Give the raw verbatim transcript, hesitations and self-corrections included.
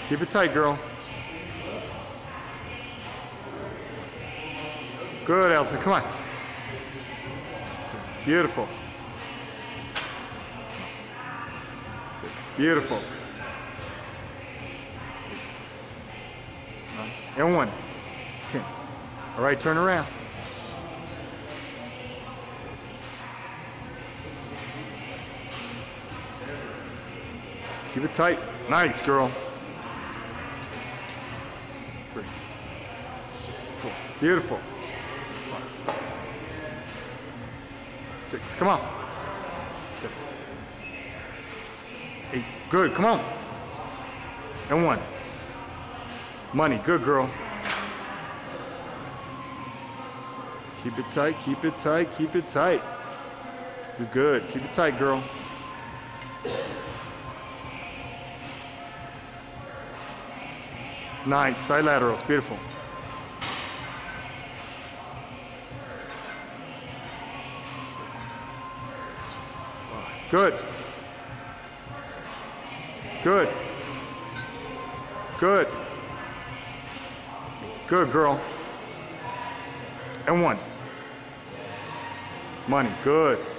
Keep it tight, girl. Good, Elsa. Come on. Beautiful. Six. Beautiful. Nine. And one. Ten. All right, turn around. Keep it tight. Nice, girl. Three. Four. Beautiful. Five. Six. Come on. Seven. Eight. Good. Come on. And one. Money. Good, girl. Keep it tight. Keep it tight. Keep it tight. You're good. Keep it tight, girl. Nice. Side laterals. Beautiful. Good. Good. Good. Good, girl. And one. Money. Good.